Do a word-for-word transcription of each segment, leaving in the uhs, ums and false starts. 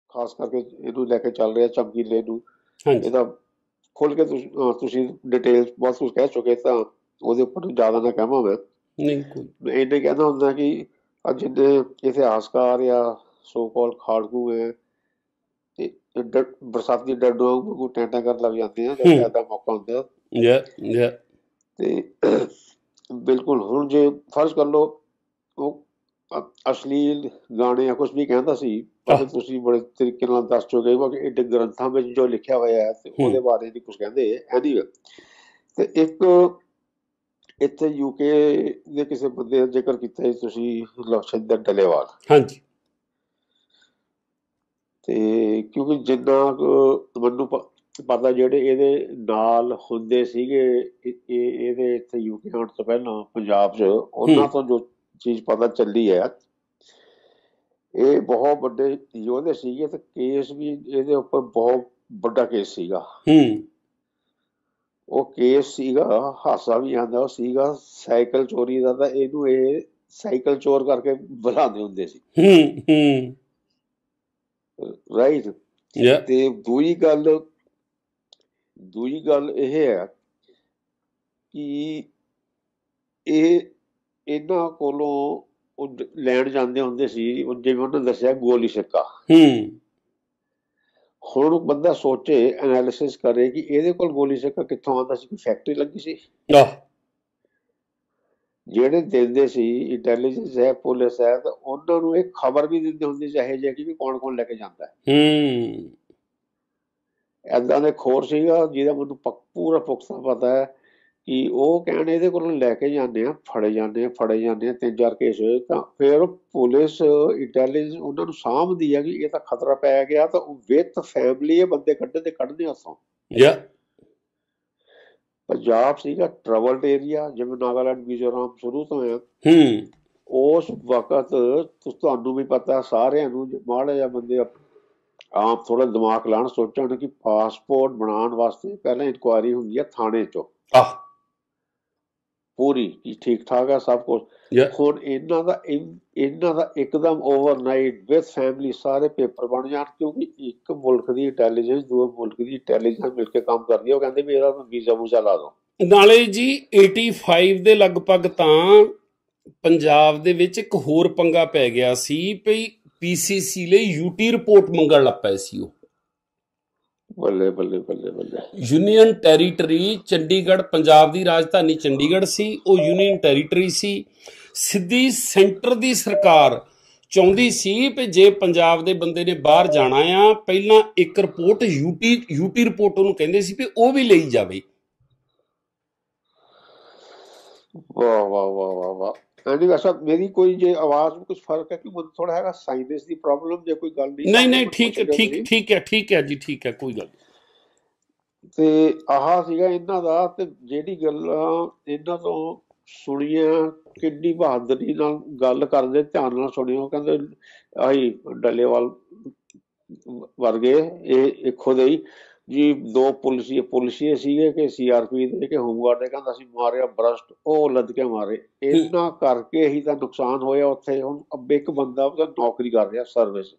ਖਾਸ ਕਰਕੇ ਇਹਨੂੰ ਲੈ ਕੇ ਚੱਲ ਰਿਹਾ ਚਮਕੀਲੇ ਨੂੰ, ਹਾਂਜੀ ਇਹਦਾ ਖੁੱਲ ਕੇ ਤੁਸੀਂ ਅਹ ਤੁਸੀਂ ਡਿਟੇਲ ਬਹੁਤ ਕੁਝ ਕਹਿ ਚੁੱਕੇ, ਤਾਂ ਉਹਦੇ ਉੱਪਰ ਜ਼ਿਆਦਾ ਨਾ ਕਹਾਂ ਮੈਂ। ਨਹੀਂ ਕੋਈ ਮੈਂ ਇਹਨੇ ਕਹਿੰਦਾ ਹੁੰਦਾ ਕਿ ਆਹ ਜਿੰਨੇ ਇਤਿਹਾਸਕਾਰ ਜਾਂ ਸੋ ਕਾਲ ਖਾੜਕੂ ਹੈ, ਤੇ ਡ- ਬਰਸਾਤੀ ਡੱਡੂਆਂ ਵਾਂਗੂ ਟੈਂਟਾਂ ਕਰਨ ਲੱਗ ਜਾਂਦੇ ਆ ਜਦ ਏਦਾਂ ਮੌਕਾ ਹੁੰਦਾ। ਯਾ ਯਾ ਤੇ ਬਿਲਕੁਲ ਹੁਣ ਜੇ ਫਰਜ਼ ਕਰ ਲਓ ਉਹ ਅ- ਅਸ਼ਲੀਲ ਗਾਣੇ ਜਾਂ ਕੁਝ ਵੀ ਕਹਿੰਦਾ ਸੀ, ਪਰ ਤੁਸੀਂ ਬੜੇ ਤਰੀਕੇ ਨਾਲ ਦੱਸ ਚੁੱਕੇ ਹੋ ਕਿ ਇਹ ਗ੍ਰੰਥਾਂ ਵਿੱਚ ਜੋ ਲਿਖਿਆ ਹੋਇਆ ਹੈ ਤੇ ਉਹਦੇ ਬਾਰੇ ਨਹੀਂ ਕੁਝ ਕਹਿੰਦੇ ਐਨੀਵੇ। ਤੇ ਇੱਕ ਇੱਥੇ ਯੂਕੇ ਦੇ ਕਿਸੇ ਬੰਦੇ ਦਾ ਜ਼ਿਕਰ ਕੀਤਾ ਸੀ ਤੁਸੀਂ, ਲਖਵਿੰਦਰ ਡੱਲੇਵਾਲ। ਹਾਂਜੀ ਤੇ ਕਿਉਂਕਿ ਜਿੰਨਾ ਕੁ ਮੈਨੂੰ ਪ- ਪਤਾ ਜਿਹੜੇ ਇਹਦੇ ਨਾਲ ਹੁੰਦੇ ਸੀਗੇ ਇਹ ਇਹ- ਇਹਦੇ ਇੱਥੇ ਯੂਕੇ ਆਉਣ ਤੋਂ ਪਹਿਲਾਂ ਪੰਜਾਬ 'ਚ, ਉਹਨਾਂ ਤੋਂ ਜੋ ਚੀਜ਼ ਪਤਾ ਚੱਲੀ ਹੈ, ਇਹ ਬਹੁਤ ਵੱਡੇ ਯੋਧੇ ਸੀਗੇ ਤੇ ਕੇਸ ਵੀ ਇਹਦੇ ਉੱਪਰ ਬਹੁਤ ਵੱਡਾ ਕੇਸ ਸੀਗਾ। ਹੂੰ ਉਹ ਕੇਸ ਸੀਗਾ, ਹਾਸਾ ਵੀ ਆਉਂਦਾ, ਉਹ ਸੀਗਾ ਸਾਈਕਲ ਚੋਰੀ ਦਾ। ਤਾਂ ਇਹਨੂੰ ਇਹ ਸਾਈਕਲ ਚੋਰ ਕਰਕੇ ਬੁਲਾਉਂਦੇ ਹੁੰਦੇ ਸੀ, ਹੂੰ ਹੂੰ ਰਾਈਟ। ਯਾ ਤੇ ਦੂਜੀ ਗੱਲ ਦੂਜੀ ਗੱਲ ਇਹ ਹੈ ਕਿ ਇਹ ਇਹਨਾਂ ਕੋਲੋਂ ਉਹ ਡ- ਲੈਣ ਜਾਂਦੇ ਹੁੰਦੇ ਸੀ, ਉਹ ਜਿਵੇਂ ਉਹਨੇ ਦੱਸਿਆ ਗੋਲੀ ਸਿੱਕਾ। ਹੂੰ ਹੁਣ ਬੰਦਾ ਸੋਚੇ, ਐਨਾਲਿਸਿਸ ਕਰੇ ਕਿ ਇਹਦੇ ਕੋਲ ਗੋਲੀ ਸਿੱਕਾ ਕਿੱਥੋਂ ਆਉਂਦਾ ਸੀ। ਕੋਈ ਫੈਕਟਰੀ ਲੱਗੀ ਸੀ? ਆਹ ਜਿਹੜੇ ਦਿੰਦੇ ਸੀ ਇੰਟੈਲੀਜੈਂਸ ਹੈ, ਪੁਲਿਸ ਹੈ, ਤਾਂ ਉਹਨਾਂ ਨੂੰ ਇਹ ਖਬਰ ਵੀ ਦਿੰਦੇ ਹੁੰਦੇ ਸੀ ਇਹੋ ਜਿਹੇ ਕਿ ਵੀ ਕੌਣ ਕੌਣ ਲੈ ਕੇ ਜਾਂਦਾ ਹੈ। ਹੂੰ ਏਦਾਂ ਦੇ ਖੋਰ ਸੀਗਾ ਜਿਹਦਾ ਮੈਨੂੰ ਪੱਕ- ਪੂਰਾ ਪੁਖਤਾ ਪਤਾ ਹੈ ਕਿ ਉਹ ਕਹਿਣ ਇਹਦੇ ਕੋਲੋਂ ਲੈ ਕੇ ਜਾਂਦੇ ਆ, ਫੜੇ ਜਾਂਦੇ ਆ ਫੜੇ ਜਾਂਦੇ ਆ ਤਿੰਨ ਚਾਰ ਕੇਸ ਹੋਏ, ਤਾਂ ਫਿਰ ਪੁਲਿਸ ਇੰਟੈਲੀਜੈਂਸ ਉਹਨਾਂ ਨੂੰ ਸਾਂਭਦੀ ਆ ਕਿ ਇਹ ਤਾਂ ਖਤਰਾ ਪੈ ਗਿਆ, ਤਾਂ ਵਿਦ ਫੈਮਿਲੀ ਇਹ ਬੰਦੇ ਕੱਢੇ ਤੇ ਕੱਢਦੇ ਉੱਥੋਂ। ਯਾ ਪੰਜਾਬ ਸੀਗਾ ਟਰਬਲਡ ਏਰੀਆ, ਜਿਵੇਂ ਨਾਗਾਲੈਂਡ ਮਿਜ਼ੋਰਮ ਸ਼ੁਰੂ ਤੋਂ ਹੈ। ਹੂੰ ਉਸ ਵਕਤ ਤੁ- ਤੁਹਾਨੂੰ ਵੀ ਪਤਾ, ਸਾਰਿਆਂ ਨੂੰ, ਮਾੜਾ ਜਿਹਾ ਬੰਦੇ ਆਪ ਥੋੜਾ ਦਿਮਾਗ ਲਾਉਣ, ਸੋਚਣ ਕਿ ਪਾਸਪੋਰਟ ਬਣਾਉਣ ਵਾਸਤੇ ਪਹਿਲਾਂ ਇਨਕੁਆਇਰੀ ਹੁੰਦੀ ਹੈ ਥਾਣੇ ਚੋਂ ਆਹ ਪੂਰੀ, ਕਿ ਠੀਕ ਠਾਕ ਆ ਸਭ ਕੁਝ। ਯਾ ਹੁਣ ਇਹਨਾਂ ਦਾ ਇਨ- ਇਹਨਾਂ ਦਾ ਇੱਕਦਮ ਓਵਰਨਾਈਟ ਵਿਦ ਫੈਮਿਲੀ ਸਾਰੇ ਪੇਪਰ ਬਣ ਜਾਣ, ਕਿਉਂਕਿ ਇੱਕ ਮੁਲਕ ਦੀ ਇੰਟੈਲੀਜੈਂਸ ਦੂਏ ਮੁਲਕ ਦੀ ਇੰਟੈਲੀਜੈਂਸ ਮਿਲ ਕੇ ਕੰਮ ਕਰਦੀ ਹੈ। ਉਹ ਕਹਿੰਦੇ ਵੀ ਇਹਦਾ ਵੀਜ਼ਾ ਵੂਜ਼ਾ ਲਾ ਦਿਓ। ਨਾਲੇ ਜੀ ਪਚਾਸੀ ਦੇ ਲਗਭਗ ਤਾਂ ਪੰਜਾਬ ਦੇ ਵਿੱਚ ਇੱਕ ਹੋਰ ਪੰਗਾ ਪੈ ਗਿਆ ਸੀ ਭਈ ਪੀਸੀਸੀ ਲਈ ਯੂਟੀ ਰਿਪੋਰਟ ਮੰਗਣ ਲੱਗ ਪਏ ਸੀ। ਉਹ ਬੱਲੇ ਬੱਲੇ ਬੱਲੇ ਬੱਲੇ। ਯੂਨੀਅਨ ਟੈਰੀਟਰੀ ਚੰਡੀਗੜ੍ਹ, ਪੰਜਾਬ ਦੀ ਰਾਜਧਾਨੀ ਚੰਡੀਗੜ੍ਹ ਸੀ, ਉਹ ਯੂਨੀਅਨ ਟੈਰੀਟਰੀ ਸੀ। ਸਿੱਧੀ ਸੈਂਟਰ ਦੀ ਸਰਕਾਰ ਚਾਹੁੰਦੀ ਸੀ ਵੀ ਜੇ ਪੰਜਾਬ ਦੇ ਬੰਦੇ ਨੇ ਬਾਹਰ ਜਾਣਾ ਆ, ਪਹਿਲਾਂ ਇੱਕ ਰਿਪੋਰਟ ਯੂਟੀ ਯੂਟੀ ਰਿਪੋਰਟ ਉਹਨੂੰ ਕਹਿੰਦੇ ਸੀ ਵੀ ਉਹ ਵੀ ਲਈ ਜਾਵੇ। ਵਾਹ ਵਾਹ ਵਾਹ ਵਾਹ ਵਾਹ। ਐਨੀ ਵੈਸਾ ਮੇਰੀ ਕੋਈ ਜੇ ਆਵਾਜ਼ ਵਿੱਚ ਕੁਝ ਫਰਕ ਹੈ ਕਿ ਮੈਨੂੰ ਥੋੜਾ ਹੈਗਾ ਸਾਇੰਸ ਦੀ ਪ੍ਰੋਬਲਮ, ਜੇ ਕੋਈ ਗੱਲ ਨਹੀਂ ਨਹੀਂ ਨਹੀਂ ਠੀਕ ਹੈ ਠੀਕ ਠੀਕ ਹੈ ਠੀਕ ਹੈ ਜੀ ਠੀਕ ਹੈ, ਕੋਈ ਗੱਲ ਨਹੀਂ। ਤੇ ਆਹ ਸੀਗਾ ਇਹਨਾਂ ਦਾ। ਤੇ ਜਿਹੜੀ ਗੱਲਾਂ ਇਹਨਾਂ ਤੋਂ ਸੁਣੀਆਂ, ਕਿੰਨੀ ਬਹਾਦਰੀ ਨਾਲ ਗੱਲ ਕਰਦੇ, ਧਿਆਨ ਨਾਲ ਸੁਣਿਓ। ਕਹਿੰਦੇ ਆਹੀ ਡੱਲੇਵਾਲ ਵਰਗੇ ਇਹ ਇੱਕੋ ਦੇ ਹੀ ਜੀ, ਦੋ ਪੁਲਿਸ ਪੁਲਿਸੀਏ ਸੀਗੇ ਕਿ ਸੀਆਰਪੀ ਦੇ ਕਿ ਹੋਮਗਾਰਡ ਦੇ, ਕਹਿੰਦਾ ਅਸੀਂ ਮਾਰਿਆ ਬਰਸਟ, ਉਹ ਲੱਦ ਕੇ ਮਾਰੇ। ਇਹਨਾਂ ਕਰਕੇ ਹੀ ਤਾਂ ਨੁਕਸਾਨ ਹੋਇਆ ਉੱਥੇ। ਹੁਣ ਅੱਬੇ ਇੱਕ ਬੰਦਾ ਉਹਦਾ ਨੌਕਰੀ ਕਰ ਰਿਹਾ ਸਰਵਿਸ,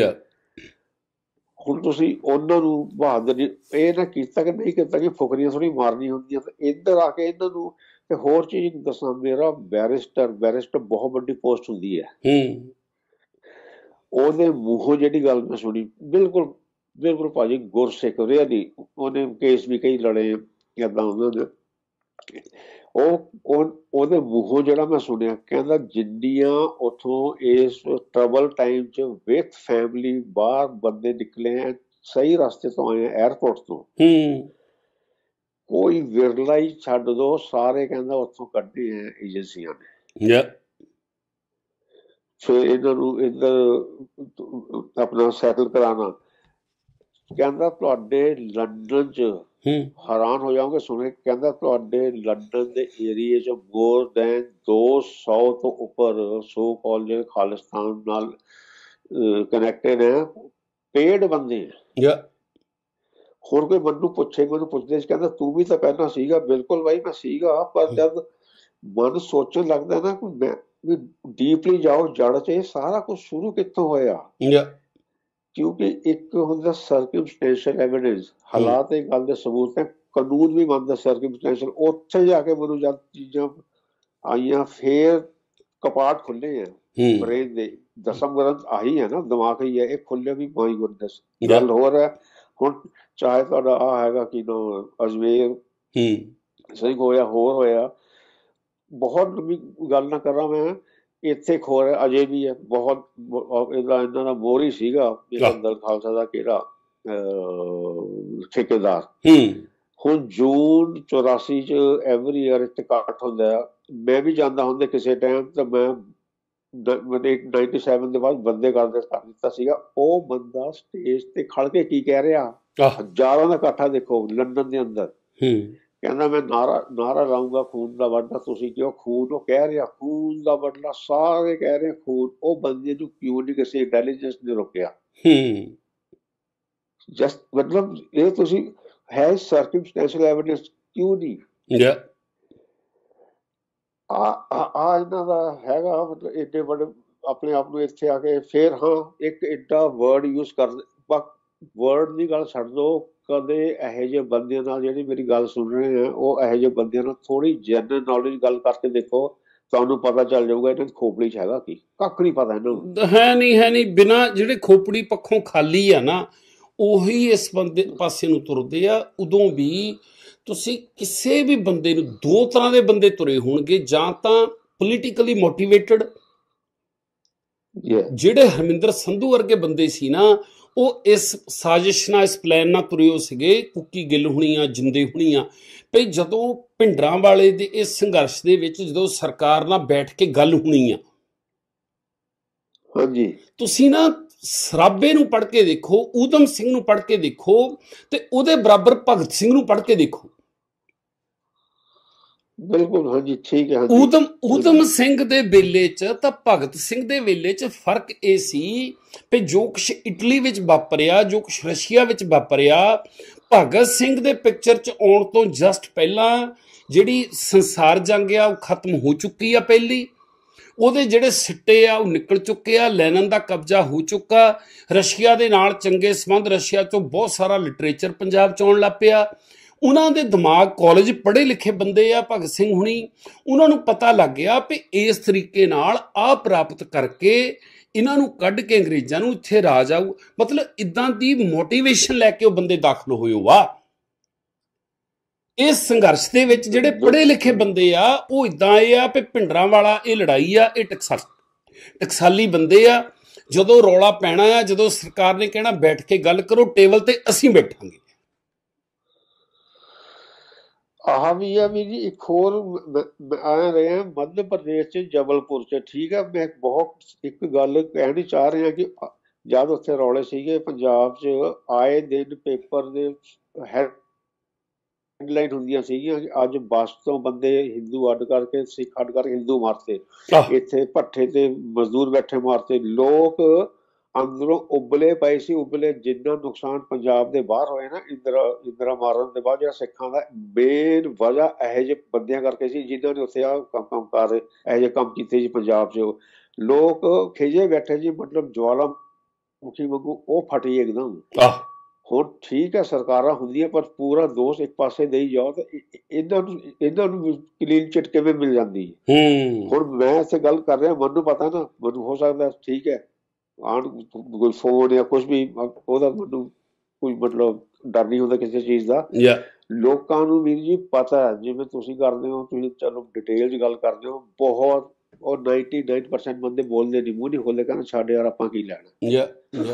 ਹੁਣ ਤੁਸੀਂ ਉਹਨਾਂ ਨੂੰ ਬਹਾਦਰੀ ਇਹ ਨਾ ਕੀਤਾ ਕਿ ਨਹੀਂ ਕੀਤਾ ਕਿ ਫੁਕਰੀਆਂ ਥੋੜੀ ਮਾਰਨੀ ਹੁੰਦੀਆਂ। ਤੇ ਇੱਧਰ ਆ ਕੇ ਇਹਨਾਂ ਨੂੰ। ਤੇ ਹੋਰ ਚੀਜ਼ ਦੱਸਾਂ, ਮੇਰਾ ਬੈਰਿਸਟਰ ਬੈਰਿਸਟਰ ਬਹੁਤ ਵੱਡੀ ਪੋਸਟ ਹੁੰਦੀ ਹੈ, ਉਹਦੇ ਮੂੰਹੋਂ ਜਿਹੜੀ ਗੱਲ ਮੈਂ ਸੁਣੀ, ਬਿਲਕੁਲ ਬਿਲਕੁਲ ਭਾਜੀ ਗੁਰਸਿੱਖ ਰਿਅਲੀ, ਉਹਨੇ ਕੇਸ ਵੀ ਕਈ ਲੜੇ ਏਦਾਂ ਉਹਨਾਂ ਦੇ। ਉਹ ਉਹਦੇ ਮੂੰਹੋਂ ਜਿਹੜਾ ਮੈਂ ਸੁਣਿਆ, ਕਹਿੰਦਾ ਜਿੰਨੀਆਂ ਉੱਥੋਂ ਇਸ ਟਰਬਲ ਟਾਈਮ 'ਚ ਵਿਦ ਫੈਮਿਲੀ ਬਾਹਰ ਬੰਦੇ ਨਿਕਲੇ ਆ, ਸਹੀ ਰਸਤੇ ਤੋਂ ਆਏ ਆ ਏਅਰਪੋਰਟ ਤੋਂ, ਕੋਈ ਵਿਰਲਾ ਹੀ ਛੱਡ ਦੋ, ਸਾਰੇ ਕਹਿੰਦਾ ਉੱਥੋਂ ਕੱਢੇ ਆ ਏਜੰਸੀਆਂ ਨੇ। ਫਿਰ ਇਹਨਾਂ ਨੂੰ ਇੱਧਰ ਆਪਣਾ ਸੈਟਲ ਕਰਾਉਣਾ। ਕਹਿੰਦਾ ਤੁਹਾਡੇ ਲੰਡਨ 'ਚ ਹੈਰਾਨ ਹੋ ਜਾਓਗੇ ਸੁਣੇ, ਕਹਿੰਦਾ ਤੁਹਾਡੇ ਲੰਡਨ ਦੇ ਏਰੀਏ 'ਚ ਮੋਰ ਦੈਨ ਦੋ ਸੌ ਤੋਂ ਉੱਪਰ ਸੋ ਕਾਲਜ ਖਾਲਿਸਤਾਨ ਨਾਲ ਕਨੈਕਟਡ ਹੈ, ਪੇਡ ਬੰਦੇ ਆ। ਹੋਰ ਕੋਈ ਮੈਨੂੰ ਪੁੱਛੇ, ਮੈਨੂੰ ਪੁੱਛਦੇ ਸੀ, ਕਹਿੰਦਾ ਤੂੰ ਵੀ ਤਾਂ ਪਹਿਲਾਂ ਸੀਗਾ। ਬਿਲਕੁਲ ਬਾਈ ਮੈਂ ਸੀਗਾ, ਪਰ ਜਦ ਮਨ ਸੋਚਣ ਲੱਗਦਾ ਨਾ ਮੈਂ ਵੀ ਡੀਪਲੀ ਜਾਓ ਜੜ 'ਚ, ਇਹ ਸਾਰਾ ਕੁਛ ਸ਼ੁਰੂ ਕਿੱਥੋਂ ਹੋਇਆ। ਕਿਉਂਕਿ ਇੱਕ ਹੁੰਦਾ ਸਰਕਮਸਟੈਂਸ਼ੀਅਲ ਐਵੀਡੈਂਸ, ਹਾਲਾਤ ਇਹ ਗੱਲ ਦੇ ਸਬੂਤ ਹੈ, ਕਾਨੂੰਨ ਵੀ ਮੰਨਦਾ ਸਰਕਮਸਟੈਂਸ਼ੀਅਲ। ਉੱਥੇ ਜਾ ਕੇ ਮੈਨੂੰ ਜਦ ਚੀਜ਼ਾਂ ਆਈਆਂ ਫੇਰ ਕਪਾਟ ਖੁੱਲੇ ਆ ਬ੍ਰੇਨ ਦੇ, ਦਸਮ ਗ੍ਰੰਥ ਆਹੀ ਹੈ ਨਾ, ਦਿਮਾਗ ਹੀ ਹੈ, ਇਹ ਖੁੱਲੇ ਵੀ ਮਾਈ ਗੁੱਡਨੈਸ। ਗੱਲ ਹੋਰ ਹੈ ਹੁਣ, ਚਾਹੇ ਤੁਹਾਡਾ ਆ ਹੈਗਾ ਕਿ ਨਾ ਅਜਮੇਰ ਸਿੰਘ ਹੋਇਆ, ਹੋਰ ਹੋਇਆ, ਬਹੁਤ ਲੰਬੀ ਗੱਲ ਨਾ ਕਰਾਂ ਮੈਂ, ਇੱਥੇ ਖੋ ਰਿਹਾ ਅਜੇ ਵੀ ਹੈ ਬਹੁਤ। ਇਹਦਾ ਇਹਨਾਂ ਦਾ ਮੋਰ ਹੀ ਸੀਗਾ ਦਲ ਖਾਲਸਾ ਦਾ ਕਿਹੜਾ ਠੇਕੇਦਾਰ। ਹੁਣ ਜੂਨ ਚੌਰਾਸੀ ਚ ਐਵਰੀ ਈਅਰ ਇੱਥੇ ਇਕੱਠ ਹੁੰਦਾ, ਮੈਂ ਵੀ ਜਾਂਦਾ ਹੁੰਦਾ ਕਿਸੇ ਟਾਈਮ, ਤਾਂ ਮੈਂ ਨਾਈਨਟੀ ਸੈਵਨ ਦੇ ਬਾਅਦ ਬੰਦੇ ਕਰਦੇ ਕਰ ਦਿੱਤਾ ਸੀਗਾ। ਉਹ ਬੰਦਾ ਸਟੇਜ ਤੇ ਖੜ ਕੇ ਕੀ ਕਹਿ ਰਿਹਾ, ਹਜ਼ਾਰਾਂ ਦਾ ਇਕੱਠਾ ਦੇਖੋ ਲੰਡਨ ਦੇ ਅੰਦਰ, ਕਹਿੰਦਾ ਮੈਂ ਨਾਰਾ ਨਾਰਾ ਲਾਊਂਗਾ ਖੂਨ ਦਾ ਬਦਲਾ। ਤੁਸੀਂ ਕਿਉਂ ਖੂਨ, ਉਹ ਕਹਿ ਰਿਹਾ ਖੂਨ ਦਾ ਬਦਲਾ, ਸਾਰੇ ਕਹਿ ਰਹੇ ਖੂਨ। ਉਹ ਬੰਦੇ ਨੂੰ ਕਿਉਂ ਨਹੀਂ ਕਿਸੇ ਇੰਟੈਲੀਜੈਂਸ ਨੇ ਰੋਕਿਆ? ਜਸਟ ਮਤਲਬ ਇਹ ਤੁਸੀਂ ਹੈ ਸਰਕਮਸਟੈਂਸ਼ੀਅਲ ਐਵੀਡੈਂਸ ਕਿਉਂ ਨਹੀਂ? ਆ ਆ ਇਹਨਾਂ ਦਾ ਹੈਗਾ ਮਤਲਬ ਏਡੇ ਵੱਡੇ ਆਪਣੇ ਆਪ ਨੂੰ ਇੱਥੇ ਆ ਕੇ ਫੇਰ ਹਾਂ ਇੱਕ ਏਡਾ ਵਰਡ ਯੂਜ਼ ਕਰ, ਵਰਡ ਦੀ ਗੱਲ ਛੱਡ ਦੋ, ਕਦੇ ਇਹੋ ਜਿਹੇ ਬੰਦਿਆਂ ਨਾਲ, ਜਿਹੜੀ ਮੇਰੀ ਗੱਲ ਸੁਣ ਰਹੇ ਆ, ਉਹ ਇਹੋ ਜਿਹੇ ਬੰਦਿਆਂ ਨਾਲ ਥੋੜੀ ਜਨਰਲ ਨੌਲੇਜ ਗੱਲ ਕਰਕੇ ਦੇਖੋ, ਤੁਹਾਨੂੰ ਪਤਾ ਚੱਲ ਜਾਊਗਾ ਇਹਨਾਂ ਦੀ ਖੋਪੜੀ ਚ ਹੈਗਾ ਕੀ। ਕੱਖ ਨਹੀਂ ਪਤਾ ਇਹਨਾਂ ਨੂੰ, ਹੈ ਨਹੀਂ ਹੈ ਨਹੀਂ ਬਿਨਾਂ ਜਿਹੜੇ ਖੋਪੜੀ ਪੱਖੋਂ ਖਾਲੀ ਆ ਨਾ, ਉਹੀ ਇਸ ਬੰਦੇ ਪਾਸੇ ਨੂੰ ਤੁਰਦੇ ਆ। ਉਦੋਂ ਵੀ ਤੁਸੀਂ ਕਿਸੇ ਵੀ ਬੰਦੇ ਨੂੰ, ਦੋ ਤਰ੍ਹਾਂ ਦੇ ਬੰਦੇ ਤੁਰੇ ਹੋਣਗੇ, ਜਾਂ ਤਾਂ ਪੋਲੀਟੀਕਲੀ ਮੋਟੀਵੇਟਡ, ਜਿਹੜੇ ਹਰਮਿੰਦਰ ਸੰਧੂ ਵਰਗੇ ਬੰਦੇ ਸੀ ਨਾ, ਉਹ ਇਸ ਸਾਜ਼ਿਸ਼ ਨਾਲ, ਇਸ ਪਲਾਨ ਨਾਲ ਤੁਰੇ ਹੋ ਸੀਗੇ, ਕੁੱਕੀ ਗਿੱਲ ਹੋਣੀਆਂ, ਜਿੰਦੇ ਹੋਣੀਆਂ, ਭਈ ਜਦੋਂ ਭਿੰਡਰਾਂ ਵਾਲੇ ਦੇ ਇਸ ਸੰਘਰਸ਼ ਦੇ ਵਿੱਚ ਜਦੋਂ ਸਰਕਾਰ ਨਾਲ ਬੈਠ ਕੇ ਗੱਲ ਹੋਣੀ ਆ, ਹਾਂਜੀ ਤੁਸੀਂ ਨਾ ਸਰਾਬੇ ਨੂੰ ਪੜ੍ਹ ਕੇ ਦੇਖੋ, ਊਧਮ ਸਿੰਘ ਨੂੰ ਪੜ੍ਹ ਕੇ ਦੇਖੋ, ਤੇ ਉਹਦੇ ਬਰਾਬਰ ਭਗਤ ਸਿੰਘ ਨੂੰ ਪੜ੍ਹ ਕੇ ਦੇਖੋ। ਬਿਲਕੁਲ ਹਾਂਜੀ ਠੀਕ ਹੈ। ਊਧਮ ਊਧਮ ਸਿੰਘ ਦੇ ਵੇਲੇ ਚ ਤਾਂ ਭਗਤ ਸਿੰਘ ਦੇ ਵੇਲੇ ਚ ਫਰਕ ਇਹ ਸੀ ਵੀ ਜੋ ਕੁਛ ਇਟਲੀ ਵਿੱਚ ਵਾਪਰਿਆ, ਜੋ ਕੁਛ ਰਸ਼ੀਆ ਵਿੱਚ ਵਾਪਰਿਆ, ਭਗਤ ਸਿੰਘ ਦੇ ਪਿਕਚਰ ਚ ਆਉਣ ਤੋਂ ਜਸਟ ਪਹਿਲਾਂ ਜਿਹੜੀ ਸੰਸਾਰ ਜੰਗ ਆ ਉਹ ਖਤਮ ਹੋ ਚੁੱਕੀ ਆ ਪਹਿਲੀ, ਉਹਦੇ ਜਿਹੜੇ ਸਿੱਟੇ ਆ ਉਹ ਨਿਕਲ ਚੁੱਕੇ ਆ, ਲੈਨਨ ਦਾ ਕਬਜ਼ਾ ਹੋ ਚੁੱਕਾ, ਰਸ਼ੀਆ ਦੇ ਨਾਲ ਚੰਗੇ ਸੰਬੰਧ, ਰਸ਼ੀਆ ਚੋਂ ਬਹੁਤ ਸਾਰਾ ਲਿਟਰੇਚਰ ਪੰਜਾਬ ਚ ਆਉਣ ਲੱਗ ਪਿਆ। ਉਹਨਾਂ ਦੇ ਦਿਮਾਗ, ਕਾਲਜ ਪੜ੍ਹੇ ਲਿਖੇ ਬੰਦੇ ਆ ਭਗਤ ਸਿੰਘ ਹੁਣੀ, ਉਹਨਾਂ ਨੂੰ ਪਤਾ ਲੱਗ ਗਿਆ ਵੀ ਇਸ ਤਰੀਕੇ ਨਾਲ ਆਹ ਪ੍ਰਾਪਤ ਕਰਕੇ ਇਹਨਾਂ ਨੂੰ ਕੱਢ ਕੇ ਅੰਗਰੇਜ਼ਾਂ ਨੂੰ ਇੱਥੇ ਰਾਜ ਆਊ। ਮਤਲਬ ਇੱਦਾਂ ਦੀ ਮੋਟੀਵੇਸ਼ਨ ਲੈ ਕੇ ਉਹ ਬੰਦੇ ਦਾਖਲ ਹੋਏ ਹੋ ਆ ਇਸ ਸੰਘਰਸ਼ ਦੇ ਵਿੱਚ। ਜਿਹੜੇ ਪੜ੍ਹੇ ਲਿਖੇ ਬੰਦੇ ਆ ਉਹ ਇੱਦਾਂ ਇਹ ਆ ਵੀ ਭਿੰਡਰਾਂ ਵਾਲਾ ਇਹ ਲੜਾਈ ਆ, ਇਹ ਟਕਸਾ ਟਕਸਾਲੀ ਬੰਦੇ ਆ। ਜਦੋਂ ਰੌਲਾ ਪੈਣਾ ਆ, ਜਦੋਂ ਸਰਕਾਰ ਨੇ ਕਹਿਣਾ ਬੈਠ ਕੇ ਗੱਲ ਕਰੋ ਟੇਬਲ ਤੇ, ਅਸੀਂ ਬੈਠਾਂਗੇ। ਆਹ ਵੀ ਆ ਵੀ ਜੀ ਇੱਕ ਹੋਰ ਆ ਰਿਹਾ ਮੱਧ ਪ੍ਰਦੇਸ਼ ਚ ਜਬਲਪੁਰ ਚ, ਠੀਕ ਹੈ। ਮੈਂ ਬਹੁਤ ਇੱਕ ਗੱਲ ਕਹਿਣੀ ਚਾਹ ਰਿਹਾ ਕਿ ਜਦ ਉੱਥੇ ਰੌਲੇ ਸੀਗੇ ਪੰਜਾਬ ਚ, ਆਏ ਦਿਨ ਪੇਪਰ ਦੇ ਹੈਡਲਾਈਨ ਹੁੰਦੀਆਂ ਸੀਗੀਆਂ ਕਿ ਅੱਜ ਬੱਸ ਤੋਂ ਬੰਦੇ ਹਿੰਦੂ ਅੱਡ ਕਰਕੇ, ਸਿੱਖ ਅੱਡ ਕਰਕੇ ਹਿੰਦੂ ਮਾਰਤੇ, ਇੱਥੇ ਭੱਠੇ ਤੇ ਮਜ਼ਦੂਰ ਬੈਠੇ ਮਾਰਤੇ। ਲੋਕ ਅੰਦਰੋਂ ਉਬਲੇ ਪਏ ਸੀ, ਉਬਲੇ। ਜਿੰਨਾ ਨੁਕਸਾਨ ਪੰਜਾਬ ਦੇ ਬਾਹਰ ਹੋਇਆ ਨਾ ਇੰਦਰਾ ਇੰਦਰਾ ਮਾਰਨ ਦੇ ਬਾਅਦ, ਜਿਹੜਾ ਸਿੱਖਾਂ ਦਾ ਮੇਨ ਵਜ੍ਹਾ ਇਹੋ ਜਿਹੇ ਬੰਦਿਆਂ ਕਰਕੇ ਸੀ, ਜਿਨ੍ਹਾਂ ਨੇ ਉੱਥੇ ਆਹ ਕੰਮ ਕੰਮ ਕਰ ਰਹੇ, ਇਹੋ ਜਿਹੇ ਕੰਮ ਕੀਤੇ ਜੀ ਪੰਜਾਬ 'ਚ। ਲੋਕ ਖਿਜੇ ਬੈਠੇ ਜੀ, ਮਤਲਬ ਜਵਾਲਾ ਮੁਖੀ ਵਾਂਗੂ ਉਹ ਫਟੀ ਇੱਕਦਮ। ਹੁਣ ਠੀਕ ਹੈ ਸਰਕਾਰਾਂ ਹੁੰਦੀਆਂ, ਪਰ ਪੂਰਾ ਦੋਸ਼ ਇੱਕ ਪਾਸੇ ਦੇਈ ਜਾਓ ਤਾਂ ਇਹਨਾਂ ਨੂੰ ਇਹਨਾਂ ਨੂੰ ਕਲੀਨ ਚਿੱਟ ਕਿਵੇਂ ਮਿਲ ਜਾਂਦੀ ਹੈ। ਹੁਣ ਮੈਂ ਇੱਥੇ ਗੱਲ ਕਰ ਰਿਹਾ, ਮੈਨੂੰ ਪਤਾ ਨਾ, ਮੈਨੂੰ ਹੋ ਸਕਦਾ ਠੀਕ ਹੈ ਆਣ ਕੋਈ ਫੋਨ ਜਾਂ ਕੁਛ ਵੀ, ਉਹਦਾ ਮੈਨੂੰ ਕੋਈ ਮਤਲਬ ਡਰ ਨਹੀਂ ਹੁੰਦਾ ਕਿਸੇ ਚੀਜ਼ ਦਾ। ਲੋਕਾਂ ਨੂੰ ਵੀਰ ਜੀ ਪਤਾ, ਜਿਵੇਂ ਤੁਸੀਂ ਕਰਦੇ ਹੋ, ਤੁਸੀਂ ਚਲੋ ਡਿਟੇਲ 'ਚ ਗੱਲ ਕਰਦੇ ਹੋ ਬਹੁਤ, ਉਹ ਨਾਈਨਟੀ ਨਾਈਨ ਪਰਸੈਂਟ ਬੰਦੇ ਬੋਲਦੇ ਨਹੀਂ, ਮੂੰਹ ਨਹੀਂ ਖੋਲ੍ਹਦੇ, ਕਹਿੰਦੇ ਛੱਡ ਯਾਰ ਆਪਾਂ ਕੀ ਲੈਣਾ।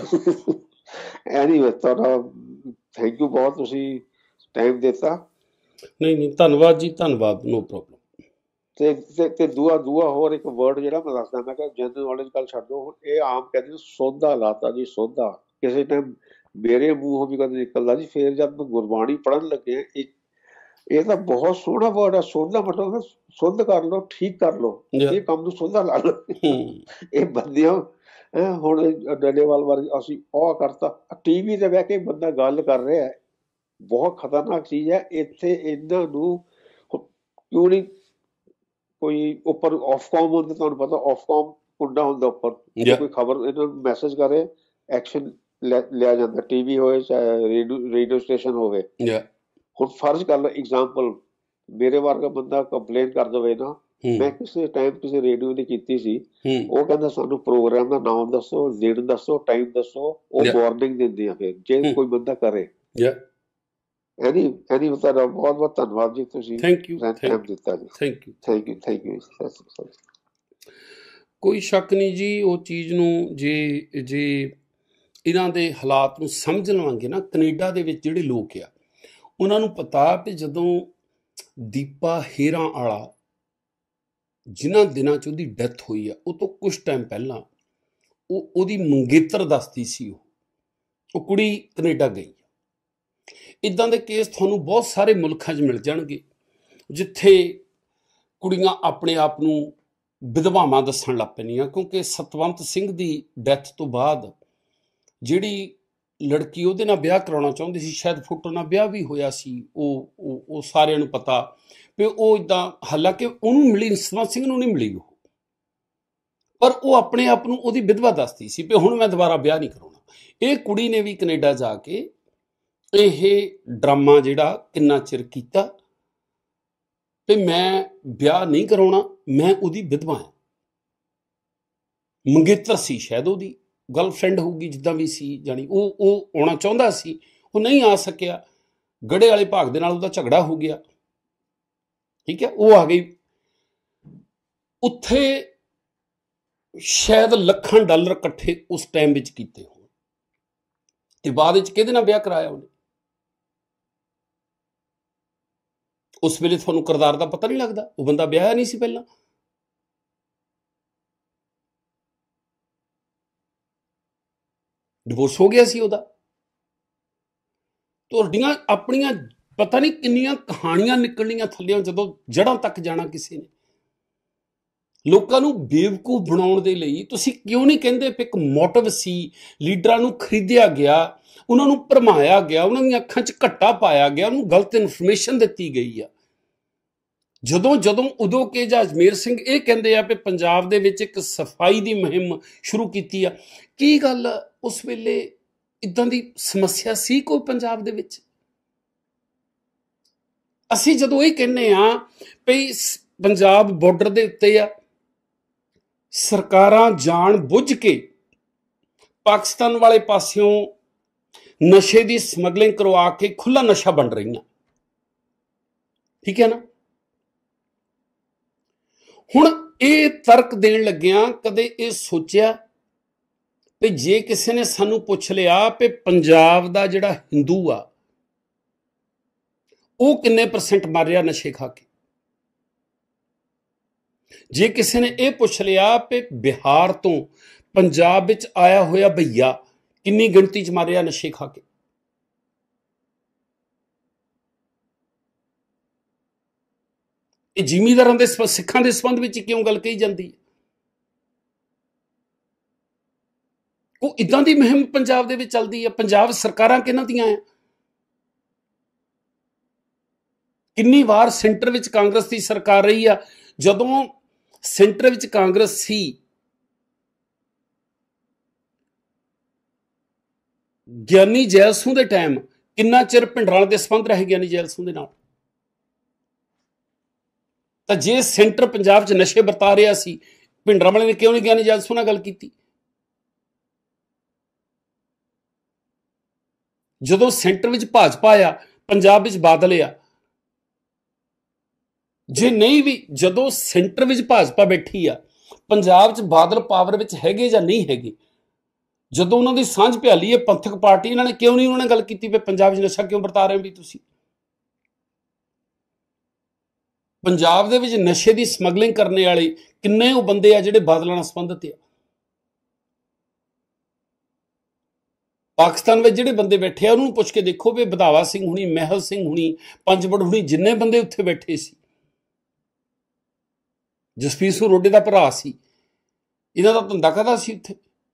ਐਨੀਵੇ ਤੁਹਾਡਾ ਥੈਂਕ ਯੂ ਬਹੁਤ, ਤੁਸੀਂ ਟਾਈਮ ਦਿੱਤਾ। ਨਹੀਂ ਨਹੀਂ ਧੰਨਵਾਦ ਜੀ, ਧੰਨਵਾਦ, ਨੋ ਪ੍ਰੋਬਲਮ। ਤੇ ਤੇ ਦੂਆ ਦੂਆ ਹੋਰ ਇੱਕ ਵਰਡ ਜਿਹੜਾ ਮੈਂ ਦੱਸਦਾ, ਮੈਂ ਕਿਹਾ ਜਨਰਲ ਨੌਲੇਜ ਗੱਲ ਛੱਡ ਦਿਓ। ਹੁਣ ਇਹ ਆਮ ਕਹਿੰਦੇ ਸੋਧਾ ਲਾਤਾ ਜੀ, ਸੋਧਾ ਕਿਸੇ ਟਾਈਮ ਮੇਰੇ ਮੂੰਹੋਂ ਵੀ ਕਦੇ ਨਿਕਲਦਾ ਜੀ। ਫਿਰ ਜਦ ਮੈਂ ਗੁਰਬਾਣੀ ਪੜ੍ਹਨ ਲੱਗਿਆ, ਇੱਕ ਇਹ ਤਾਂ ਬਹੁਤ ਸੋਹਣਾ ਵਰਡ ਹੈ ਸੋਧਾ, ਮਤਲਬ ਸੁੱਧ ਕਰ ਲਓ, ਠੀਕ ਕਰ ਲਓ, ਇਹ ਕੰਮ ਨੂੰ ਸੋਧਾ ਲਾ ਲਓ। ਇਹ ਬੰਦਿਆਂ ਹੁਣ ਡੱਲੇਵਾਲ ਬਾਰੇ ਅਸੀਂ ਉਹ ਕਰਤਾ, ਟੀ ਵੀ ਤੇ ਬਹਿ ਕੇ ਬੰਦਾ ਗੱਲ ਕਰ ਰਿਹਾ, ਬਹੁਤ ਖਤਰਨਾਕ ਚੀਜ਼ ਹੈ। ਇੱਥੇ ਇਹਨਾਂ ਨੂੰ ਕਿਉਂ ਨਹੀਂ ਕੋਈ ਉੱਪਰ ਆਫਕੌਮ ਹੁੰਦਾ, ਤੁਹਾਨੂੰ ਪਤਾ ਆਫਕੌਮ ਕੁੰਡਾ ਹੁੰਦਾ ਉੱਪਰ, ਕੋਈ ਖਬਰ ਇਹਨਾਂ ਨੂੰ ਮੈਸੇਜ ਕਰੇ, ਐਕਸ਼ਨ ਲਿਆ ਜਾਂਦਾ, ਟੀਵੀ ਹੋਵੇ ਚਾਹੇ ਰੇਡੀਓ ਰੇਡੀਓ ਸਟੇਸ਼ਨ ਹੋਵੇ। ਹੁਣ ਫਰਜ਼ ਕਰ ਲਓ ਐਗਜ਼ਾਮਪਲ, ਮੇਰੇ ਵਰਗਾ ਬੰਦਾ ਕੰਪਲੇਨ ਕਰ ਦੇਵੇ ਨਾ, ਮੈਂ ਕਿਸੇ ਟਾਈਮ ਕਿਸੇ ਰੇਡੀਓ ਦੀ ਕੀਤੀ ਸੀ, ਉਹ ਕਹਿੰਦਾ ਸਾਨੂੰ ਪ੍ਰੋਗਰਾਮ ਦਾ ਨਾਮ ਦੱਸੋ, ਦਿਨ ਦੱਸੋ, ਟਾਈਮ ਦੱਸੋ, ਉਹ ਵਾਰਨਿੰਗ ਦਿੰਦੇ ਆ ਫਿਰ ਜੇ ਕੋਈ ਬੰਦਾ ਕਰੇ। ਐਨੀ ਐਨੀ ਤੁਹਾਡਾ ਬਹੁਤ ਬਹੁਤ ਧੰਨਵਾਦ ਜੀ, ਤੁਸੀਂ ਟਾਈਮ ਦਿੱਤਾ ਜੀ। Thank you thank you thank you ਸਤਿ ਸ਼੍ਰੀ ਅਕਾਲ। ਕੋਈ ਸ਼ੱਕ ਨਹੀਂ ਜੀ, ਉਹ ਚੀਜ਼ ਨੂੰ ਜੇ ਜੇ ਇਹਨਾਂ ਦੇ ਹਾਲਾਤ ਨੂੰ ਸਮਝ ਲਵਾਂਗੇ ਨਾ, ਕੈਨੇਡਾ ਦੇ ਵਿੱਚ ਜਿਹੜੇ ਲੋਕ ਆ ਉਹਨਾਂ ਨੂੰ ਪਤਾ ਵੀ ਜਦੋਂ ਦੀਪਾ ਹੇਰਾਂ ਵਾਲਾ ਜਿਨ੍ਹਾਂ ਦਿਨਾਂ 'ਚ ਉਹਦੀ ਡੈਥ ਹੋਈ ਆ, ਉਹ ਤੋਂ ਕੁਛ ਟਾਈਮ ਪਹਿਲਾਂ ਉਹ ਉਹਦੀ ਮੰਗੇਤਰ ਦੱਸਦੀ ਸੀ, ਉਹ ਉਹ ਕੁੜੀ ਕੈਨੇਡਾ ਗਈ। ਇੱਦਾਂ ਦੇ ਕੇਸ ਤੁਹਾਨੂੰ ਬਹੁਤ ਸਾਰੇ ਮੁਲਕਾਂ 'ਚ ਮਿਲ ਜਾਣਗੇ ਜਿੱਥੇ ਕੁੜੀਆਂ ਆਪਣੇ ਆਪ ਨੂੰ ਵਿਧਵਾਵਾਂ ਦੱਸਣ ਲੱਗ ਪੈਂਦੀਆਂ, ਕਿਉਂਕਿ ਸਤਵੰਤ ਸਿੰਘ ਦੀ ਡੈਥ ਤੋਂ ਬਾਅਦ ਜਿਹੜੀ ਲੜਕੀ ਉਹਦੇ ਨਾਲ ਵਿਆਹ ਕਰਾਉਣਾ ਚਾਹੁੰਦੀ ਸੀ, ਸ਼ਾਇਦ ਫੋਟੋ ਨਾਲ ਵਿਆਹ ਵੀ ਹੋਇਆ ਸੀ, ਉਹ ਉਹ ਸਾਰਿਆਂ ਨੂੰ ਪਤਾ ਵੀ ਉਹ ਇੱਦਾਂ, ਹਾਲਾਂਕਿ ਉਹਨੂੰ ਮਿਲੀ, ਸਤਵੰਤ ਸਿੰਘ ਨੂੰ ਨਹੀਂ ਮਿਲੀ ਉਹ, ਪਰ ਉਹ ਆਪਣੇ ਆਪ ਨੂੰ ਉਹਦੀ ਵਿਧਵਾ ਦੱਸਦੀ ਸੀ ਵੀ ਹੁਣ ਮੈਂ ਦੁਬਾਰਾ ਵਿਆਹ ਨਹੀਂ ਕਰਾਉਣਾ। ਇਹ ਕੁੜੀ ਨੇ ਵੀ ਕੈਨੇਡਾ ਜਾ ਕੇ ਇਹ ਡਰਾਮਾ ਜਿਹੜਾ ਕਿੰਨਾ ਚਿਰ ਕੀਤਾ ਤੇ ਮੈਂ ਵਿਆਹ ਨਹੀਂ ਕਰਾਉਣਾ, ਮੈਂ ਉਹਦੀ ਵਿਧਵਾ ਹਾਂ। ਮੰਗੇਤਰ ਸੀ ਸ਼ਾਇਦ, ਉਹਦੀ ਗਰਲਫ੍ਰੈਂਡ ਹੋਊਗੀ, ਜਿੱਦਾਂ ਵੀ ਸੀ, ਜਾਣੀ ਉਹ ਉਹ ਆਉਣਾ ਚਾਹੁੰਦਾ ਸੀ, ਉਹ ਨਹੀਂ ਆ ਸਕਿਆ, ਗੜੇ ਵਾਲੇ ਭਾਗ ਦੇ ਨਾਲ ਉਹਦਾ ਝਗੜਾ ਹੋ ਗਿਆ, ਠੀਕ ਹੈ, ਉਹ ਆ ਗਈ। ਉੱਥੇ ਸ਼ਾਇਦ ਲੱਖਾਂ ਡਾਲਰ ਇਕੱਠੇ ਉਸ ਟਾਈਮ ਵਿੱਚ ਕੀਤੇ ਹੋਣ, ਤੇ ਬਾਅਦ ਵਿੱਚ ਕਿਹਦੇ ਨਾਲ ਵਿਆਹ ਕਰਾਇਆ ਉਹਨੇ? ਉਸ ਵੇਲੇ ਤੁਹਾਨੂੰ ਕਿਰਦਾਰ ਦਾ ਪਤਾ ਨਹੀਂ ਲੱਗਦਾ, ਉਹ ਬੰਦਾ ਵਿਆਹਿਆ ਨਹੀਂ ਸੀ ਪਹਿਲਾਂ। ਡਿਵੋਰਸ ਹੋ ਗਿਆ ਸੀ ਉਹਦਾ। ਤੁਹਾਡੀਆਂ ਆਪਣੀਆਂ ਪਤਾ ਨਹੀਂ ਕਿੰਨੀਆਂ ਕਹਾਣੀਆਂ ਨਿਕਲਣੀਆਂ ਥੱਲਿਓਂ, ਜਦੋਂ ਜੜ੍ਹਾਂ ਤੱਕ ਜਾਣਾ ਕਿਸੇ ਨੇ। ਲੋਕਾਂ ਨੂੰ ਬੇਵਕੂਫ ਬਣਾਉਣ ਦੇ ਲਈ ਤੁਸੀਂ ਕਿਉਂ ਨਹੀਂ ਕਹਿੰਦੇ ਕਿ ਇੱਕ ਮੋਟਿਵ ਸੀ, ਲੀਡਰਾਂ ਨੂੰ ਖਰੀਦਿਆ ਗਿਆ, ਉਹਨਾਂ ਨੂੰ ਭਰਮਾਇਆ ਗਿਆ, ਉਹਨਾਂ ਦੀਆਂ ਅੱਖਾਂ 'ਚ ਘੱਟਾ ਪਾਇਆ ਗਿਆ, ਉਹਨੂੰ ਗਲਤ ਇਨਫੋਰਮੇਸ਼ਨ ਦਿੱਤੀ ਗਈ ਆ। ਜਦੋਂ ਜਦੋਂ ਉਦੋਂ ਕਿ ਅਜਮੇਰ ਸਿੰਘ ਇਹ ਕਹਿੰਦੇ ਆ ਕਿ ਪੰਜਾਬ ਦੇ ਵਿੱਚ ਇੱਕ ਸਫਾਈ ਦੀ ਮੁਹਿੰਮ ਸ਼ੁਰੂ ਕੀਤੀ ਆ, ਕੀ ਗੱਲ ਉਸ ਵੇਲੇ ਇੱਦਾਂ ਦੀ ਸਮੱਸਿਆ ਸੀ ਕੋਈ ਪੰਜਾਬ ਦੇ ਵਿੱਚ? ਅਸੀਂ ਜਦੋਂ ਇਹ ਕਹਿੰਦੇ ਆ ਵੀ ਪੰਜਾਬ ਬਾਰਡਰ ਦੇ ਉੱਤੇ ਆ, ਸਰਕਾਰਾਂ ਜਾਣ ਬੁੱਝ ਕੇ ਪਾਕਿਸਤਾਨ ਵਾਲੇ ਪਾਸਿਓਂ ਨਸ਼ੇ ਦੀ ਸਮਗਲਿੰਗ ਕਰਵਾ ਕੇ ਖੁੱਲਾ ਨਸ਼ਾ ਵੰਡ ਰਹੀਆਂ, ਠੀਕ ਹੈ ਨਾ। ਹੁਣ ਇਹ ਤਰਕ ਦੇਣ ਲੱਗਿਆਂ ਕਦੇ ਇਹ ਸੋਚਿਆ ਵੀ ਜੇ ਕਿਸੇ ਨੇ ਸਾਨੂੰ ਪੁੱਛ ਲਿਆ ਵੀ ਪੰਜਾਬ ਦਾ ਜਿਹੜਾ ਹਿੰਦੂ ਆ ਉਹ ਕਿੰਨੇ ਪਰਸੈਂਟ ਮਰ ਰਿਹਾ ਨਸ਼ੇ ਖਾ ਕੇ, ਜੇ ਕਿਸੇ ਨੇ ਇਹ ਪੁੱਛ ਲਿਆ ਕਿ ਬਿਹਾਰ ਤੋਂ ਪੰਜਾਬ ਵਿੱਚ ਆਇਆ ਹੋਇਆ ਭਈਆ ਕਿੰਨੀ ਗਿਣਤੀ 'ਚ ਮਰ ਰਿਹਾ ਨਸ਼ੇ ਖਾ ਕੇ, ਇਹ ਜ਼ਿਮੀਂਦਾਰਾਂ ਦੇ ਸਿੱਖਾਂ ਦੇ ਸੰਬੰਧ ਵਿੱਚ ਕਿਉਂ ਗੱਲ ਕਹੀ ਜਾਂਦੀ ਹੈ? ਉਹ ਇਦਾਂ ਦੀ ਮੁਹਿੰਮ ਪੰਜਾਬ ਦੇ ਵਿੱਚ ਚੱਲਦੀ ਹੈ। ਪੰਜਾਬ ਸਰਕਾਰਾਂ ਕਿਹਨਾਂ ਦੀਆਂ ਆ? ਕਿੰਨੀ ਵਾਰ ਸੈਂਟਰ ਵਿੱਚ ਕਾਂਗਰਸ ਦੀ ਸਰਕਾਰ ਰਹੀ ਆ, ਜਦੋਂ ਸੈਂਟਰ ਵਿੱਚ ਕਾਂਗਰਸ ਸੀ ਗਿਆਨੀ ਜੈਲ ਸਿੰਘ ਦੇ ਟਾਈਮ, ਕਿੰਨਾ ਚਿਰ ਭਿੰਡਰਾਂ ਦੇ ਸੰਬੰਧ ਰਹੇ ਗਿਆਨੀ ਜੈਲ ਸਿੰਘ ਦੇ ਨਾਲ। ਤਾਂ ਜੇ ਸੈਂਟਰ ਪੰਜਾਬ 'ਚ ਨਸ਼ੇ ਵਰਤਾ ਰਿਹਾ ਸੀ, ਭਿੰਡਰਾਂ ਵਾਲੇ ਨੇ ਕਿਉਂ ਨਹੀਂ ਗਿਆਨੀ ਜੈਲ ਸਿੰਘ ਨਾਲ ਗੱਲ ਕੀਤੀ? ਜਦੋਂ ਸੈਂਟਰ ਵਿੱਚ ਭਾਜਪਾ ਆ, ਪੰਜਾਬ ਵਿੱਚ ਬਾਦਲ ਆ, ਜੇ ਨਹੀਂ ਵੀ ਜਦੋਂ ਸੈਂਟਰ ਵਿੱਚ ਭਾਜਪਾ ਬੈਠੀ ਆ, ਪੰਜਾਬ 'ਚ ਬਾਦਲ ਪਾਵਰ ਵਿੱਚ ਹੈਗੇ ਜਾਂ ਨਹੀਂ ਹੈਗੇ, ਜਦੋਂ ਉਹਨਾਂ ਦੀ ਸਾਂਝ ਭਿਆਲੀ ਹੈ ਪੰਥਕ ਪਾਰਟੀ, ਇਹਨਾਂ ਨੇ ਕਿਉਂ ਨਹੀਂ ਉਹਨਾਂ ਨੇ ਗੱਲ ਕੀਤੀ ਵੀ ਪੰਜਾਬ 'ਚ ਨਸ਼ਾ ਕਿਉਂ ਵਰਤਾ ਰਹੇ ਵੀ ਤੁਸੀਂ? ਪੰਜਾਬ ਦੇ ਵਿੱਚ ਨਸ਼ੇ ਦੀ ਸਮਗਲਿੰਗ ਕਰਨ ਵਾਲੇ ਕਿੰਨੇ ਉਹ ਬੰਦੇ ਆ ਜਿਹੜੇ ਬਾਦਲਾਂ ਨਾਲ ਸੰਬੰਧਿਤ ਆ? ਪਾਕਿਸਤਾਨ ਵਿੱਚ ਜਿਹੜੇ ਬੰਦੇ ਬੈਠੇ ਆ ਉਹਨੂੰ ਪੁੱਛ ਕੇ ਦੇਖੋ ਵੀ ਵਧਾਵਾ ਸਿੰਘ ਹੁਣੀ, ਮਹਿਲ ਸਿੰਘ ਹੁਣੀ, ਪੰਜਵੜ ਹੁਣੀ, ਜਿੰਨੇ ਬੰਦੇ ਉੱਥੇ ਬੈਠੇ ਸੀ, ਜਸਪੀਰ ਸਿੰਘ ਰੋਡੇ ਦਾ ਭਰਾ ਸੀ, ਇਹਨਾਂ ਦਾ ਧੰਦਾ ਕਾਹਦਾ ਸੀ ਉੱਥੇ?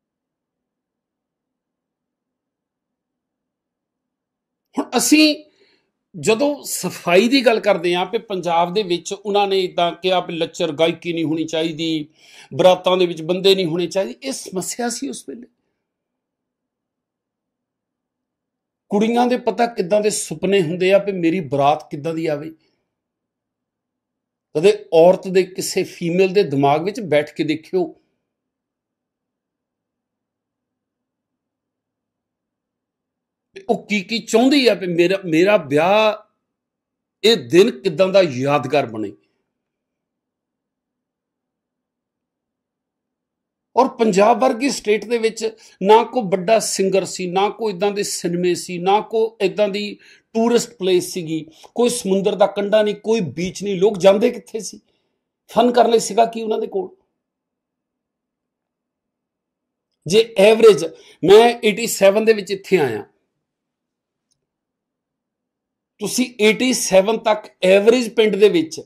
ਹੁਣ ਅਸੀਂ ਜਦੋਂ ਸਫਾਈ ਦੀ ਗੱਲ ਕਰਦੇ ਹਾਂ ਕਿ ਪੰਜਾਬ ਦੇ ਵਿੱਚ ਉਹਨਾਂ ਨੇ ਇੱਦਾਂ ਕਿਹਾ ਵੀ ਲੱਚਰ ਗਾਇਕੀ ਨਹੀਂ ਹੋਣੀ ਚਾਹੀਦੀ, ਬਰਾਤਾਂ ਦੇ ਵਿੱਚ ਬੰਦੇ ਨਹੀਂ ਹੋਣੇ ਚਾਹੀਦੇ, ਇਹ ਸਮੱਸਿਆ ਸੀ ਉਸ ਵੇਲੇ। ਕੁੜੀਆਂ ਦੇ ਪਤਾ ਕਿੱਦਾਂ ਦੇ ਸੁਪਨੇ ਹੁੰਦੇ ਆ ਵੀ ਮੇਰੀ ਬਰਾਤ ਕਿੱਦਾਂ ਦੀ ਆਵੇ। ਕਦੇ ਔਰਤ ਦੇ ਕਿਸੇ ਫੀਮੇਲ ਦੇ ਦਿਮਾਗ ਵਿੱਚ ਬੈਠ ਕੇ ਦੇਖਿਓ, ਉਹ ਕੀ ਕੀ ਚਾਹੁੰਦੀ ਆ ਵੀ ਮੇਰਾ ਮੇਰਾ ਵਿਆਹ ਇਹ ਦਿਨ ਕਿੱਦਾਂ ਦਾ ਯਾਦਗਾਰ ਬਣੇ। ਔਰ ਪੰਜਾਬ ਵਰਗੀ ਸਟੇਟ ਦੇ ਵਿੱਚ ਨਾ ਕੋਈ ਵੱਡਾ ਸਿੰਗਰ ਸੀ, ਨਾ ਕੋਈ ਇਦਾਂ ਦੇ ਸਿਨੇਮੇ ਸੀ, ਨਾ ਕੋਈ ਇਦਾਂ ਦੀ ਟੂਰਿਸਟ ਪਲੇਸ ਸੀਗੀ, ਕੋਈ ਸਮੁੰਦਰ ਦਾ ਕੰਢਾ ਨਹੀਂ, ਕੋਈ ਬੀਚ ਨਹੀਂ। ਲੋਕ ਜਾਂਦੇ ਕਿੱਥੇ ਸੀ? ਫਨ ਕਰਨ ਲਈ ਸੀਗਾ ਕੀ ਉਹਨਾਂ ਦੇ ਕੋਲ? ਜੇ ਐਵਰੇਜ, ਮੈਂ ਸਤਾਸੀ ਦੇ ਵਿੱਚ ਇੱਥੇ ਆਇਆ, ਤੁਸੀਂ ਸਤਾਸੀ ਤੱਕ ਐਵਰੇਜ ਪਿੰਡ ਦੇ ਵਿੱਚ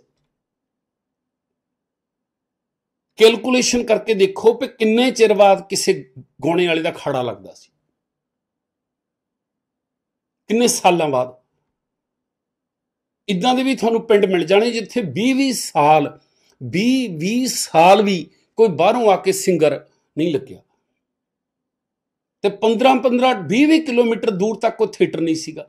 ਕੈਲਕੂਲੇਸ਼ਨ ਕਰਕੇ ਦੇਖੋ ਕਿ ਕਿੰਨੇ ਚਿਰ ਬਾਅਦ ਕਿਸੇ ਗਾਉਣੇ ਵਾਲੇ ਦਾ ਖਾੜਾ ਲੱਗਦਾ ਸੀ, ਕਿੰਨੇ ਸਾਲਾਂ ਬਾਅਦ। ਇਦਾਂ ਦੇ ਵੀ ਤੁਹਾਨੂੰ ਪਿੰਡ ਮਿਲ ਜਾਣੇ ਜਿੱਥੇ ਵੀਹ ਵੀਹ ਸਾਲ ਵੀਹ ਵੀਹ ਸਾਲ ਵੀ ਕੋਈ ਬਾਹਰੋਂ ਆ ਕੇ ਸਿੰਗਰ ਨਹੀਂ ਲੱਗਿਆ, ਤੇ ਪੰਦਰਾਂ ਪੰਦਰਾਂ ਵੀਹ ਵੀਹ ਕਿਲੋਮੀਟਰ ਦੂਰ ਤੱਕ ਕੋਈ ਥੀਏਟਰ ਨਹੀਂ ਸੀਗਾ।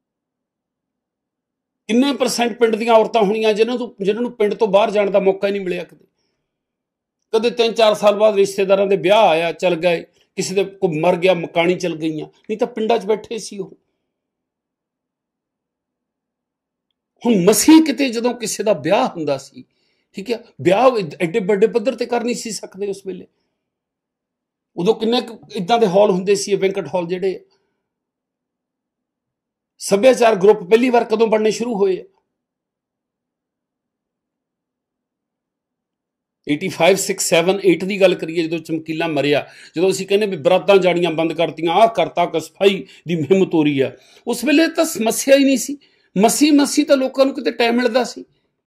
ਕਿੰਨੇ ਪਰਸੈਂਟ ਪਿੰਡ ਦੀਆਂ ਔਰਤਾਂ ਹੋਣੀਆਂ ਜਿਹਨਾਂ ਤੋਂ ਜਿਹਨਾਂ ਨੂੰ ਪਿੰਡ ਤੋਂ ਬਾਹਰ ਜਾਣ ਦਾ ਮੌਕਾ ਹੀ ਨਹੀਂ ਮਿਲਿਆ। ਕਦੇ ਕਦੇ ਤਿੰਨ ਚਾਰ ਸਾਲ ਬਾਅਦ ਰਿਸ਼ਤੇਦਾਰਾਂ ਦੇ ਵਿਆਹ ਆਇਆ, ਚੱਲ ਗਏ, ਕਿਸੇ ਦੇ ਕੋਈ ਮਰ ਗਿਆ, ਮਕਾਣੀ ਚੱਲ ਗਈਆਂ, ਨਹੀਂ ਤਾਂ ਪਿੰਡਾਂ 'ਚ ਬੈਠੇ ਸੀ ਉਹ। ਹੁਣ ਮਸੀਂ ਕਿਤੇ ਜਦੋਂ ਕਿਸੇ ਦਾ ਵਿਆਹ ਹੁੰਦਾ ਸੀ, ਠੀਕ ਹੈ, ਵਿਆਹ ਐਡੇ ਵੱਡੇ ਪੱਧਰ ਤੇ ਕਰ ਨਹੀਂ ਸੀ ਸਕਦੇ ਉਸ ਵੇਲੇ। ਉਦੋਂ ਕਿੰਨੇ ਇਦਾਂ ਦੇ ਹਾਲ ਹੁੰਦੇ ਸੀ, ਵੈਂਕਟ ਹਾਲ ਜਿਹੜੇ। ਸੱਭਿਆਚਾਰ ਗਰੁੱਪ ਪਹਿਲੀ ਵਾਰ ਕਦੋਂ ਬਣਨੇ ਸ਼ੁਰੂ ਹੋਏ ਆ? ਪਚਾਸੀ, ਛੇ, ਸੱਤ, ਅੱਠ ਦੀ ਗੱਲ ਕਰੀਏ, ਜਦੋਂ ਚਮਕੀਲਾ ਮਰਿਆ, ਜਦੋਂ ਅਸੀਂ ਕਹਿੰਦੇ ਵੀ ਬਰਾਤਾਂ ਜਾਣੀਆਂ ਬੰਦ ਕਰਤੀਆਂ, ਆਹ ਕਰਤਾ, ਸਫਾਈ ਦੀ ਮੁਹਿੰਮ ਤੋਰੀ ਆ, ਉਸ ਵੇਲੇ ਤਾਂ ਸਮੱਸਿਆ ਹੀ ਨਹੀਂ ਸੀ। ਮਸੀ ਮਸੀ ਤਾਂ ਲੋਕਾਂ ਨੂੰ ਕਿਤੇ ਟਾਈਮ ਮਿਲਦਾ ਸੀ।